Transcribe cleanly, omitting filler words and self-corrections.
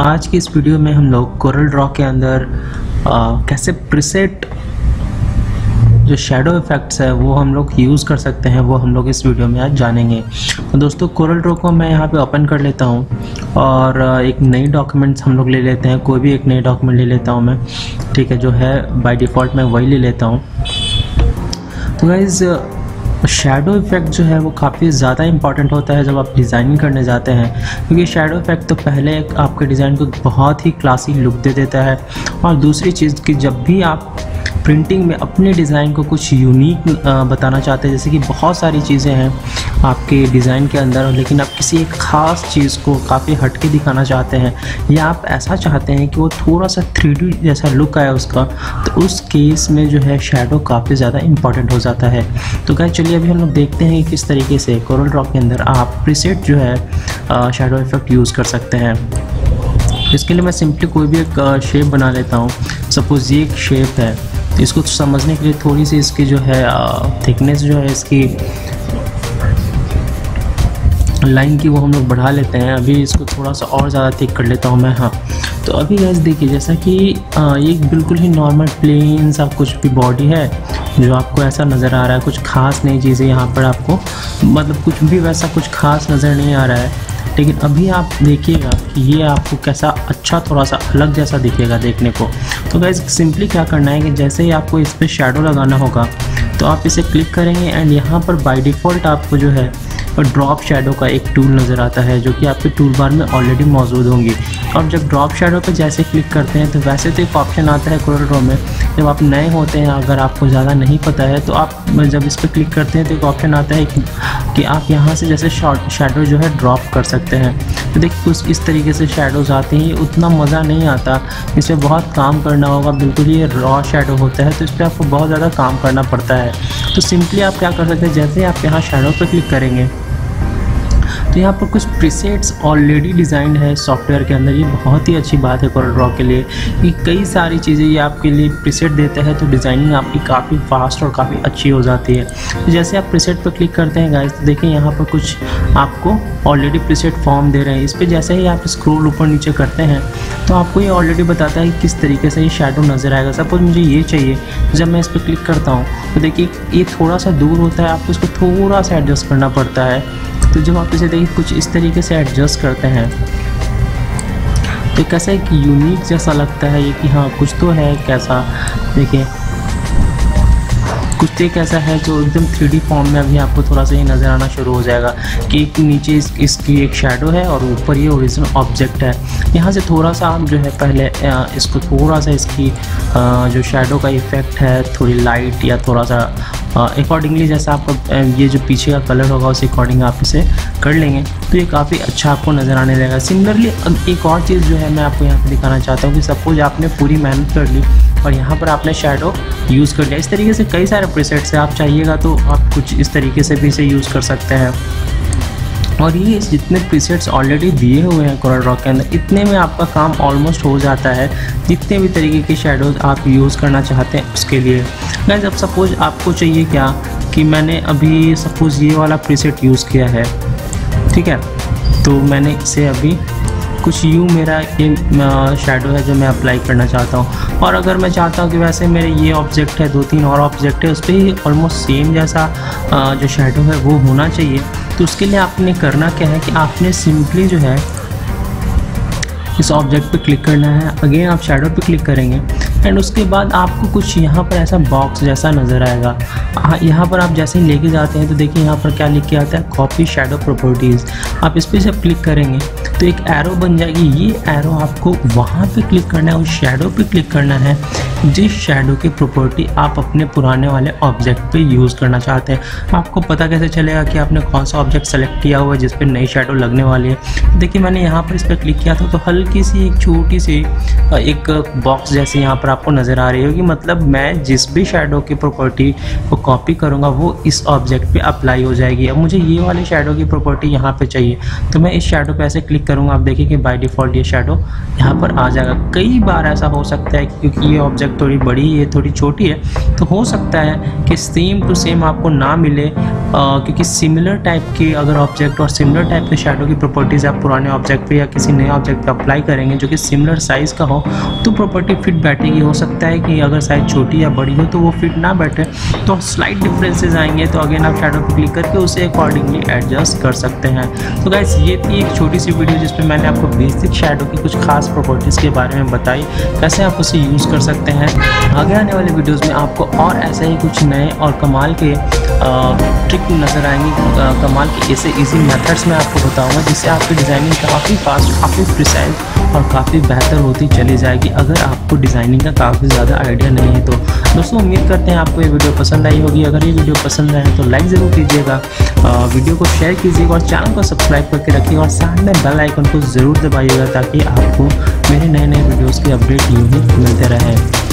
आज की इस वीडियो में हम लोग कोरल ड्रॉ के अंदर कैसे प्रीसेट जो शैडो इफ़ेक्ट्स है वो हम लोग यूज़ कर सकते हैं, वो हम लोग इस वीडियो में आज जानेंगे। तो दोस्तों कोरल ड्रॉ को मैं यहाँ पे ओपन कर लेता हूँ और एक नई डॉक्यूमेंट्स हम लोग ले लेते हैं। कोई भी एक नई डॉक्यूमेंट ले लेता हूँ मैं, ठीक है, जो है बाय डिफ़ॉल्ट मैं वही ले लेता हूँ। तो गाइज़ शैडो इफ़ेक्ट जो है वो काफ़ी ज़्यादा इंपॉर्टेंट होता है जब आप डिज़ाइनिंग करने जाते हैं, क्योंकि शैडो इफ़ेक्ट तो पहले आपके डिज़ाइन को बहुत ही क्लासी लुक दे देता है, और दूसरी चीज़ कि जब भी आप प्रिंटिंग में अपने डिज़ाइन को कुछ यूनिक बताना चाहते हैं, जैसे कि बहुत सारी चीज़ें हैं आपके डिज़ाइन के अंदर, लेकिन आप किसी एक ख़ास चीज़ को काफ़ी हटके दिखाना चाहते हैं, या आप ऐसा चाहते हैं कि वो थोड़ा सा 3D जैसा लुक आए उसका, तो उस केस में जो है शैडो काफ़ी ज़्यादा इंपॉर्टेंट हो जाता है। तो क्या चलिए अभी हम लोग देखते हैं कि किस तरीके से कोरल ड्रॉ के अंदर आप प्रीसेट जो है शैडो इफ़ेक्ट यूज़ कर सकते हैं। इसके लिए मैं सिंपली कोई भी एक शेप बना लेता हूँ। सपोज़ ये एक शेप है, तो इसको समझने के लिए थोड़ी सी इसकी जो है थिकनेस जो है इसकी लाइन की वो हम लोग बढ़ा लेते हैं। अभी इसको थोड़ा सा और ज़्यादा थिक कर लेता हूँ मैं। हाँ, तो अभी गाइस देखिए, जैसा कि ये बिल्कुल ही नॉर्मल प्लेन सा कुछ भी बॉडी है जो आपको ऐसा नज़र आ रहा है, कुछ खास नई चीज़ें यहाँ पर आपको, मतलब कुछ भी वैसा कुछ खास नज़र नहीं आ रहा है। लेकिन अभी आप देखिएगा कि ये आपको कैसा अच्छा थोड़ा सा अलग जैसा दिखेगा देखने को। तो गाइस सिंपली क्या करना है कि जैसे ही आपको इस पर शैडो लगाना होगा तो आप इसे क्लिक करेंगे, एंड यहाँ पर बाय डिफ़ॉल्ट आपको जो है ड्रॉप शैडो का एक टूल नज़र आता है जो कि आपके टूल बार में ऑलरेडी मौजूद होंगी। और जब ड्रॉप शैडो पे जैसे क्लिक करते हैं तो वैसे तो एक ऑप्शन आता है कोरल ड्रॉ में, जब आप नए होते हैं, अगर आपको ज़्यादा नहीं पता है तो आप जब इस पर क्लिक करते हैं तो एक ऑप्शन आता है कि आप यहाँ से जैसे शैडो जो है ड्रॉप कर सकते हैं। तो देखिए कुछ इस तरीके से शैडोज़ आते हैं। उतना मज़ा नहीं आता, इस पर बहुत काम करना होगा, बिल्कुल ये रॉ शैडो होता है तो इस पर आपको बहुत ज़्यादा काम करना पड़ता है। तो सिंपली आप क्या कर सकते हैं, जैसे ही आप यहाँ शैडो पर क्लिक करेंगे तो यहाँ पर कुछ प्रीसेट्स ऑलरेडी डिज़ाइंड है सॉफ्टवेयर के अंदर। ये बहुत ही अच्छी बात है कोरल ड्रॉ के लिए कि कई सारी चीज़ें ये आपके लिए प्रीसेट देता है, तो डिज़ाइनिंग आपकी काफ़ी फास्ट और काफ़ी अच्छी हो जाती है। तो जैसे आप प्रीसेट पर क्लिक करते हैं गाइस, तो देखिए यहाँ पर कुछ आपको ऑलरेडी प्रीसेट फॉर्म दे रहे हैं। इस पर जैसे ही आप स्क्रॉल ऊपर नीचे करते हैं तो आपको ये ऑलरेडी बताता है कि किस तरीके से ये शैडो नज़र आएगा। सपोज मुझे ये चाहिए, जब मैं इस पर क्लिक करता हूँ तो देखिए ये थोड़ा सा दूर होता है, आपको इसको थोड़ा सा एडजस्ट करना पड़ता है। तो जब आप इसे देखिए कुछ इस तरीके से एडजस्ट करते हैं तो कैसा एक यूनिक जैसा लगता है ये कि हाँ कुछ तो है कैसा। देखिए कुछ तो एक ऐसा है जो एकदम 3D फॉर्म में अभी आपको थोड़ा सा ये नज़र आना शुरू हो जाएगा कि एक नीचे इसकी एक शैडो है और ऊपर ये ओरिजिनल ऑब्जेक्ट है। यहाँ से थोड़ा सा आप जो है पहले इसको थोड़ा सा इसकी जो शैडो का इफ़ेक्ट है, थोड़ी लाइट या थोड़ा सा अकॉर्डिंगली जैसा आपका ये जो पीछे का कलर होगा उस अकॉर्डिंग आप इसे कर लेंगे तो ये काफ़ी अच्छा आपको नज़र आने लगेगा। सिमिलरली एक और चीज़ जो है मैं आपको यहाँ पे दिखाना चाहता हूँ कि सपोज आपने पूरी मेहनत कर ली और यहाँ पर आपने शैडो यूज़ कर लिया। इस तरीके से कई सारे प्रीसेट्स हैं, आप चाहिएगा तो आप कुछ इस तरीके से भी इसे यूज़ कर सकते हैं। और ये जितने प्रीसेट्स ऑलरेडी दिए हुए हैं कोरल ड्रॉ के अंदर, इतने में आपका काम ऑलमोस्ट हो जाता है। जितने भी तरीके के शैडोज़ आप यूज़ करना चाहते हैं उसके लिए गाइस, अब सपोज़ आपको चाहिए क्या कि मैंने अभी सपोज़ ये वाला प्रीसेट यूज़ किया है, ठीक है, तो मैंने इसे अभी कुछ यूँ मेरा ये शैडो है जो मैं अप्लाई करना चाहता हूँ। और अगर मैं चाहता हूँ कि वैसे मेरे ये ऑब्जेक्ट है, 2-3 और ऑब्जेक्ट है, उस पर ही ऑलमोस्ट सेम जैसा जो शैडो है वो होना चाहिए, तो उसके लिए आपने करना क्या है कि आपने सिंपली जो है इस ऑब्जेक्ट पे क्लिक करना है। अगेन आप शैडो पे क्लिक करेंगे एंड उसके बाद आपको कुछ यहाँ पर ऐसा बॉक्स जैसा नज़र आएगा। यहाँ पर आप जैसे ही लेके जाते हैं तो देखिए यहाँ पर क्या लिख के आता है, कॉपी शैडो प्रॉपर्टीज़। आप इस पर जब क्लिक करेंगे तो एक एरो बन जाएगी। ये एरो आपको वहाँ पे क्लिक करना है, उस शैडो पे क्लिक करना है जिस शैडो की प्रॉपर्टी आप अपने पुराने वाले ऑब्जेक्ट पे यूज़ करना चाहते हैं। आपको पता कैसे चलेगा कि आपने कौन सा ऑब्जेक्ट सेलेक्ट किया हुआ है जिस पे नई शैडो लगने वाली है। देखिए मैंने यहाँ पर इस पर क्लिक किया था तो हल्की सी एक छोटी सी एक बॉक्स जैसे यहाँ पर आपको नज़र आ रही होगी, मतलब मैं जिस भी शैडो की प्रॉपर्टी को कॉपी करूँगा वो इस ऑब्जेक्ट पे अप्लाई हो जाएगी। अब मुझे ये वाले शैडो की प्रॉपर्टी यहाँ पे चाहिए तो मैं इस शैडो पे ऐसे क्लिक करूँगा। आप देखिए कि बाय डिफ़ॉल्ट ये शैडो यहाँ पर आ जाएगा। कई बार ऐसा हो सकता है क्योंकि ये ऑब्जेक्ट थोड़ी बड़ी है, थोड़ी छोटी है, तो हो सकता है कि सेम टू सेम आपको ना मिले, क्योंकि सिमिलर टाइप के अगर ऑब्जेक्ट और सिमिलर टाइप के शैडो की प्रॉपर्टीज़ आप पुराने ऑब्जेक्ट पे या किसी नए ऑब्जेक्ट पे अप्लाई अप्लाई करेंगे जो कि सिमिलर साइज़ का हो तो प्रॉपर्टी फिट बैठेगी। हो सकता है कि अगर साइज़ छोटी या बड़ी हो तो वो फिट ना बैठे, तो स्लाइट डिफरेंसेस आएंगे। तो अगेन आप शैडो पे क्लिक करके उसे अकॉर्डिंगली एडजस्ट कर सकते हैं। तो गाइस ये थी एक छोटी सी वीडियो जिसमें मैंने आपको बेसिक शैडो की कुछ खास प्रॉपर्टीज़ के बारे में बताई, कैसे आप उसे यूज़ कर सकते हैं। आगे आने वाले वीडियोज़ में आपको और ऐसे ही कुछ नए और कमाल के ट्रिक नज़र आएंगे, कमाल के ऐसे इजी मेथड्स मैं आपको बताऊंगा जिससे आपकी डिज़ाइनिंग काफ़ी फास्ट, काफ़ी प्रिसाइज और काफ़ी बेहतर होती चली जाएगी अगर आपको डिज़ाइनिंग का काफ़ी ज़्यादा आइडिया नहीं है। तो दोस्तों उम्मीद करते हैं आपको ये वीडियो पसंद आई होगी। अगर ये वीडियो पसंद आए तो लाइक ज़रूर कीजिएगा, वीडियो को शेयर कीजिएगा और चैनल को सब्सक्राइब करके रखिएगा और साथ में बेल आइकन को ज़रूर दबाइएगा ताकि आपको मेरे नए वीडियोज़ की अपडेट यूँ ही मिलते रहें।